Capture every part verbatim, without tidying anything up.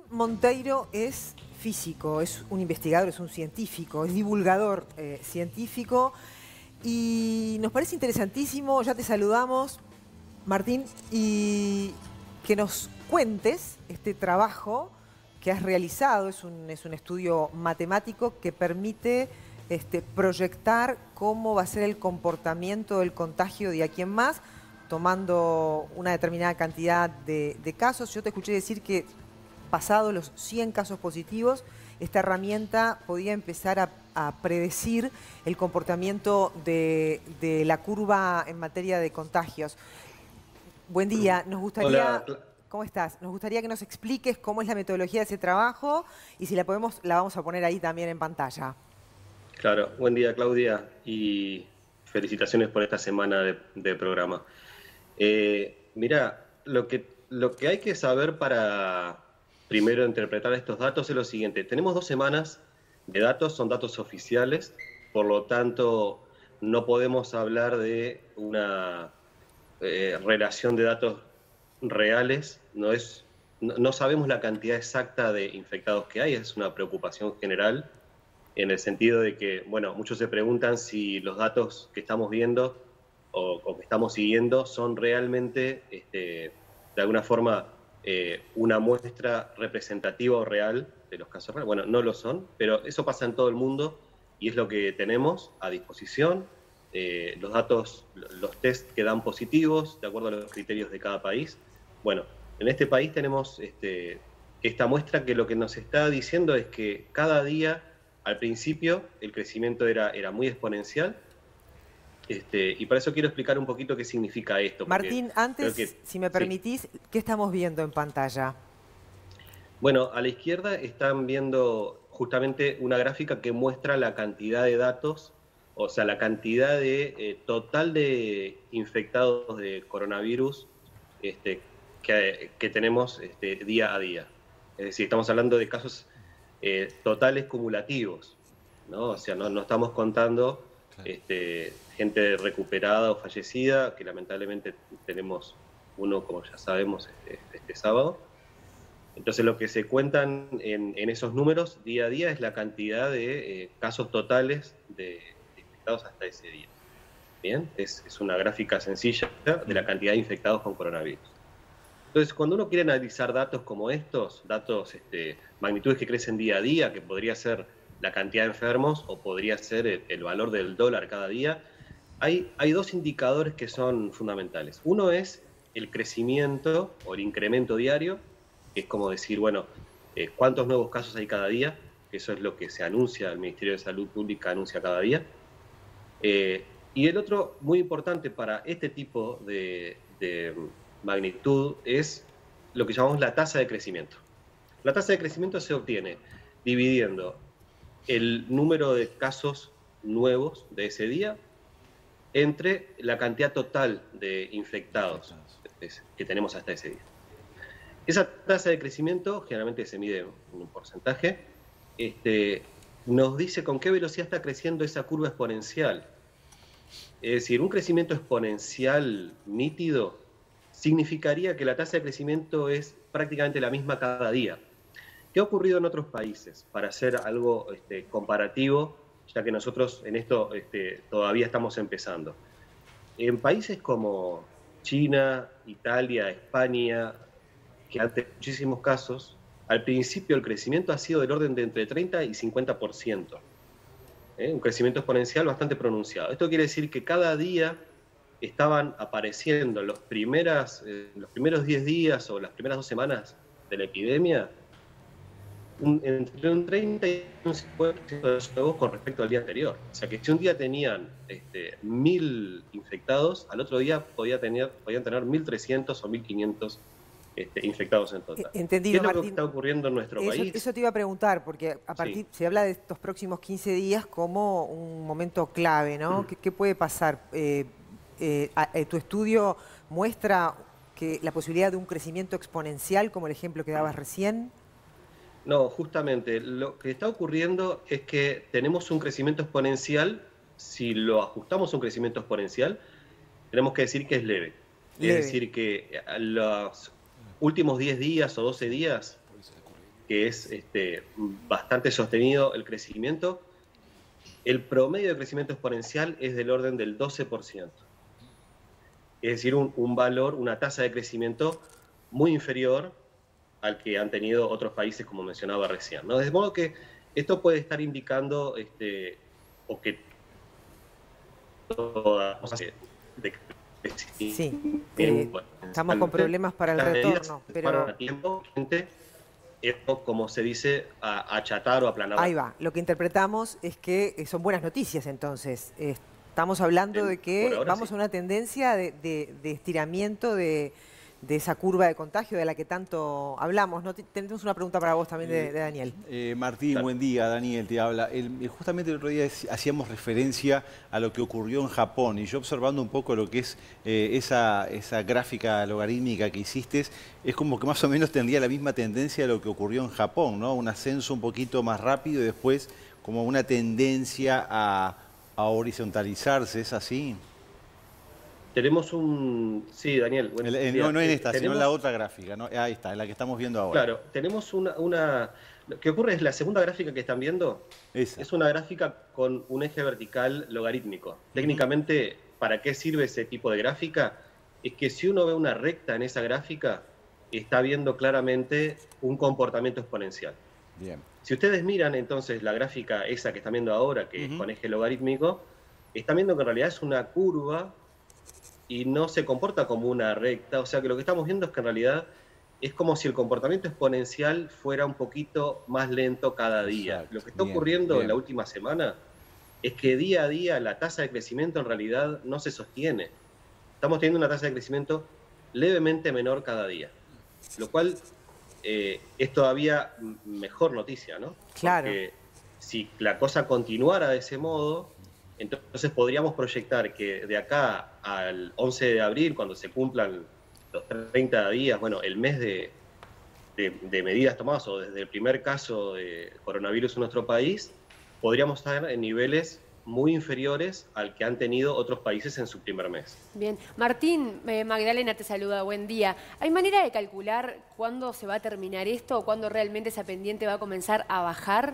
Monteiro es físico, es un investigador, es un científico, es divulgador eh, científico y nos parece interesantísimo, ya te saludamos, Martín, y que nos cuentes este trabajo que has realizado. Es un, es un estudio matemático que permite este, proyectar cómo va a ser el comportamiento del contagio de aquí en más, tomando una determinada cantidad de, de casos. Yo te escuché decir que pasados los cien casos positivos, esta herramienta podía empezar a, a predecir el comportamiento de, de la curva en materia de contagios. Buen día, nos gustaría... Hola, ¿Cómo estás? Nos gustaría que nos expliques cómo es la metodología de ese trabajo y si la podemos, la vamos a poner ahí también en pantalla. claro, buen día Claudia y felicitaciones por esta semana de, de programa. Eh, mira, lo que, lo que hay que saber para primero interpretar estos datos es lo siguiente. Tenemos dos semanas de datos, son datos oficiales, por lo tanto no podemos hablar de una eh, relación de datos reales, no, es, no, no sabemos la cantidad exacta de infectados que hay, es una preocupación general, en el sentido de que, bueno, muchos se preguntan si los datos que estamos viendo o, o que estamos siguiendo son realmente, este, de alguna forma, eh, una muestra representativa o real de los casos reales. Bueno, no lo son, pero eso pasa en todo el mundo y es lo que tenemos a disposición. Eh, los datos, los test que dan positivos, de acuerdo a los criterios de cada país. Bueno, en este país tenemos este, esta muestra que lo que nos está diciendo es que cada día, al principio, el crecimiento era, era muy exponencial, este, y para eso quiero explicar un poquito qué significa esto. Martín, Creo antes, que, si me sí. permitís, ¿qué estamos viendo en pantalla? Bueno, a la izquierda están viendo justamente una gráfica que muestra la cantidad de datos, o sea, la cantidad de eh, total de infectados de coronavirus este, que, que tenemos este, día a día. Es decir, estamos hablando de casos eh, totales cumulativos, ¿no? O sea, no, no estamos contando este, gente recuperada o fallecida, que lamentablemente tenemos uno, como ya sabemos, este, este sábado. Entonces lo que se cuentan en, en esos números día a día es la cantidad de eh, casos totales de, de infectados hasta ese día. Bien, es, es una gráfica sencilla de la cantidad de infectados con coronavirus. Entonces, cuando uno quiere analizar datos como estos, datos, este, magnitudes que crecen día a día, que podría ser la cantidad de enfermos o podría ser el, el valor del dólar cada día, hay, hay dos indicadores que son fundamentales. Uno es el crecimiento o el incremento diario, que es como decir, bueno, eh, cuántos nuevos casos hay cada día, que eso es lo que se anuncia, el Ministerio de Salud Pública anuncia cada día. Eh, y el otro, muy importante para este tipo de, de magnitud, es lo que llamamos la tasa de crecimiento. La tasa de crecimiento se obtiene dividiendo el número de casos nuevos de ese día entre la cantidad total de infectados que tenemos hasta ese día. Esa tasa de crecimiento generalmente se mide en un porcentaje, este, nos dice con qué velocidad está creciendo esa curva exponencial. Es decir, un crecimiento exponencial nítido significaría que la tasa de crecimiento es prácticamente la misma cada día. ¿Qué ha ocurrido en otros países? Para hacer algo este, comparativo, ya que nosotros en esto este, todavía estamos empezando. En países como China, Italia, España, que han tenido muchísimos casos, al principio el crecimiento ha sido del orden de entre treinta y cincuenta por ciento. ¿Eh? Un crecimiento exponencial bastante pronunciado. Esto quiere decir que cada día estaban apareciendo los, primeras, eh, los primeros diez días o las primeras dos semanas de la epidemia un, entre un treinta y un cincuenta por ciento de los nuevos con respecto al día anterior. O sea que si un día tenían este, mil infectados, al otro día podía tener, podían tener mil trescientos o mil quinientos Este, infectados en total. Entendido, ¿Qué es lo Martín. que está ocurriendo en nuestro Eso, país? eso te iba a preguntar, porque a partir, Sí. se habla de estos próximos quince días como un momento clave, ¿no? ¿Qué, qué puede pasar? Eh, eh, eh, ¿Tu estudio muestra que la posibilidad de un crecimiento exponencial, como el ejemplo que dabas recién? No, justamente, lo que está ocurriendo es que tenemos un crecimiento exponencial. Si lo ajustamos a un crecimiento exponencial, tenemos que decir que es leve. Es Leve. decir, que los últimos diez días o doce días que es este, bastante sostenido el crecimiento, el promedio de crecimiento exponencial es del orden del doce por ciento. Es decir, un, un valor, una tasa de crecimiento muy inferior al que han tenido otros países, como mencionaba recién, ¿no? De modo que esto puede estar indicando, este, o que todas las cosas de sí, eh, estamos con problemas para el retorno, pero a tiempo, gente, esto, como se dice, a achatar o aplanar. Ahí va, lo que interpretamos es que son buenas noticias entonces. Estamos hablando de que vamos sí. a una tendencia de, de, de estiramiento de, de esa curva de contagio de la que tanto hablamos, ¿no? Tenemos una pregunta para vos también de, de Daniel. Eh, Martín, claro. Buen día, Daniel te habla. El, justamente el otro día hacíamos referencia a lo que ocurrió en Japón y yo observando un poco lo que es eh, esa, esa gráfica logarítmica que hiciste, es como que más o menos tendría la misma tendencia a lo que ocurrió en Japón, ¿no? Un ascenso un poquito más rápido y después como una tendencia a, a horizontalizarse, ¿es así? Tenemos un... Sí, Daniel. Bueno, el, el, no, no en esta, tenemos... sino en la otra gráfica, ¿no? Ahí está, en la que estamos viendo ahora. Claro, tenemos una... una... Lo que ocurre es la segunda gráfica que están viendo, Esa. es una gráfica con un eje vertical logarítmico. Uh-huh. Técnicamente, ¿para qué sirve ese tipo de gráfica? Es que si uno ve una recta en esa gráfica, está viendo claramente un comportamiento exponencial. Bien. Si ustedes miran entonces la gráfica esa que están viendo ahora, que uh-huh. es con eje logarítmico, están viendo que en realidad es una curva y no se comporta como una recta. O sea que lo que estamos viendo es que en realidad es como si el comportamiento exponencial fuera un poquito más lento cada día. Exacto. Lo que está bien, ocurriendo bien. en la última semana es que día a día la tasa de crecimiento en realidad no se sostiene. Estamos teniendo una tasa de crecimiento levemente menor cada día, lo cual eh, es todavía mejor noticia, ¿no? Claro. Porque si la cosa continuara de ese modo, entonces podríamos proyectar que de acá al once de abril, cuando se cumplan los treinta días, bueno, el mes de, de, de medidas tomadas, o desde el primer caso de coronavirus en nuestro país, podríamos estar en niveles muy inferiores al que han tenido otros países en su primer mes. Bien. Martín, eh, Magdalena te saluda, buen día. ¿Hay manera de calcular cuándo se va a terminar esto o cuándo realmente esa pendiente va a comenzar a bajar?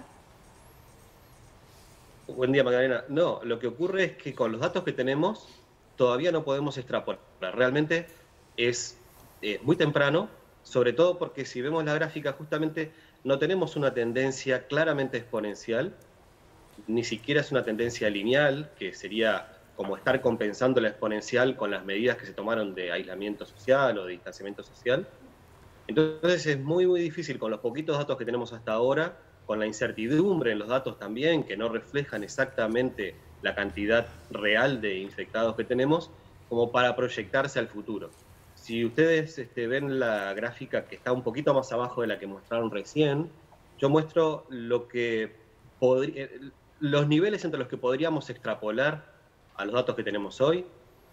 Buen día, Magdalena. No, lo que ocurre es que con los datos que tenemos todavía no podemos extrapolar. Realmente es eh, muy temprano, sobre todo porque si vemos la gráfica justamente no tenemos una tendencia claramente exponencial, ni siquiera es una tendencia lineal, que sería como estar compensando la exponencial con las medidas que se tomaron de aislamiento social o de distanciamiento social. Entonces es muy, muy difícil con los poquitos datos que tenemos hasta ahora, con la incertidumbre en los datos también, que no reflejan exactamente la cantidad real de infectados que tenemos, como para proyectarse al futuro. Si ustedes este, ven la gráfica que está un poquito más abajo de la que mostraron recién, yo muestro lo que podría, los niveles entre los que podríamos extrapolar a los datos que tenemos hoy,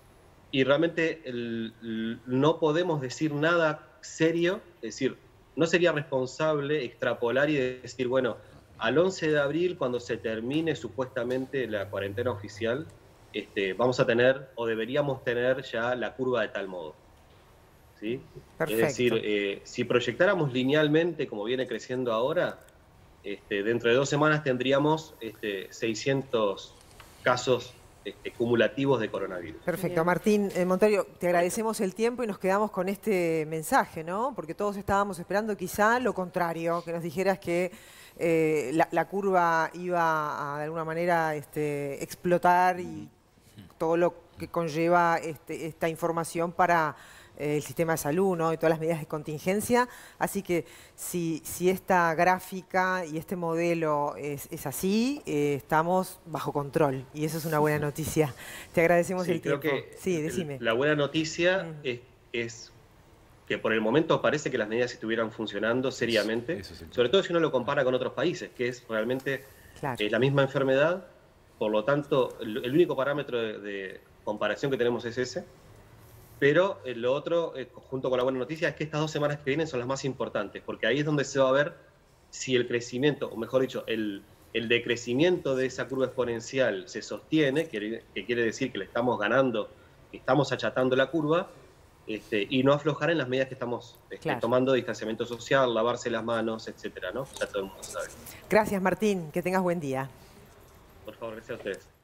y realmente el, el, no podemos decir nada serio, es decir, no sería responsable extrapolar y decir, bueno, al once de abril, cuando se termine supuestamente la cuarentena oficial, este, vamos a tener, o deberíamos tener ya la curva de tal modo. ¿Sí? Es decir, eh, si proyectáramos linealmente como viene creciendo ahora, este, dentro de dos semanas tendríamos este, seiscientos casos este, cumulativos de coronavirus. Perfecto. Bien. Martín eh, Montario, te agradecemos el tiempo y nos quedamos con este mensaje, ¿no? Porque todos estábamos esperando quizá lo contrario, que nos dijeras que eh, la, la curva iba a de alguna manera este, explotar y todo lo que conlleva este, esta información para el sistema de salud, ¿no? Y todas las medidas de contingencia. Así que si, si esta gráfica y este modelo es, es así, eh, estamos bajo control. Y eso es una buena noticia. Te agradecemos sí, el creo tiempo. Que sí, decime. La buena noticia mm. es, es que por el momento parece que las medidas estuvieran funcionando seriamente, eso, eso sí. Sobre todo si uno lo compara con otros países, que es realmente claro. eh, la misma enfermedad. Por lo tanto, el, el único parámetro de, de comparación que tenemos es ese. Pero eh, lo otro, eh, junto con la buena noticia, es que estas dos semanas que vienen son las más importantes, porque ahí es donde se va a ver si el crecimiento, o mejor dicho, el, el decrecimiento de esa curva exponencial se sostiene, que, que quiere decir que le estamos ganando, que estamos achatando la curva, este, y no aflojar en las medidas que estamos este, Claro. tomando, distanciamiento social, lavarse las manos, etcétera, ¿no? Ya todo el mundo sabe. Gracias, Martín. Que tengas buen día. Por favor, gracias a ustedes.